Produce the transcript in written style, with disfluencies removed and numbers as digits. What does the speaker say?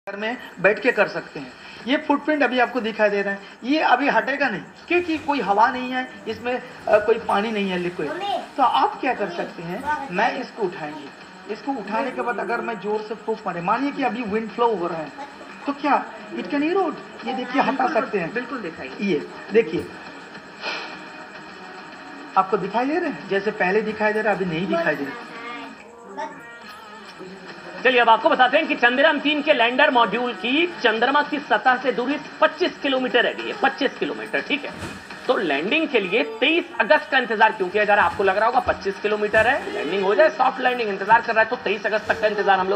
में बैठ के कर सकते हैं। ये फुटप्रिंट अभी आपको दिखाई दे रहा है, ये अभी हटेगा नहीं क्योंकि कोई हवा नहीं है इसमें, कोई पानी नहीं है लिक्विड। तो आप क्या कर सकते हैं, मैं इसको उठाएंगे, इसको उठाने के बाद अगर मैं जोर से फूंक मारे, मानिए कि अभी विंड फ्लो हो रहा है, तो क्या इट कैन इरोड, ये देखिए हटा सकते हैं। बिल्कुल दिखाइए, ये देखिए आपको दिखाई दे रहे हैं, जैसे पहले दिखाई दे रहा अभी नहीं दिखाई दे रहा। चलिए अब आपको बताते हैं कि चंद्रयान-3 के लैंडर मॉड्यूल की चंद्रमा की सतह से दूरी 25 किलोमीटर है, 25 किलोमीटर, ठीक है। तो लैंडिंग के लिए 23 अगस्त का इंतजार क्यों किया जा रहा है? आपको लग रहा होगा 25 किलोमीटर है, लैंडिंग हो जाए, सॉफ्ट लैंडिंग इंतजार कर रहा है, तो 23 अगस्त तक का इंतजार हम लोग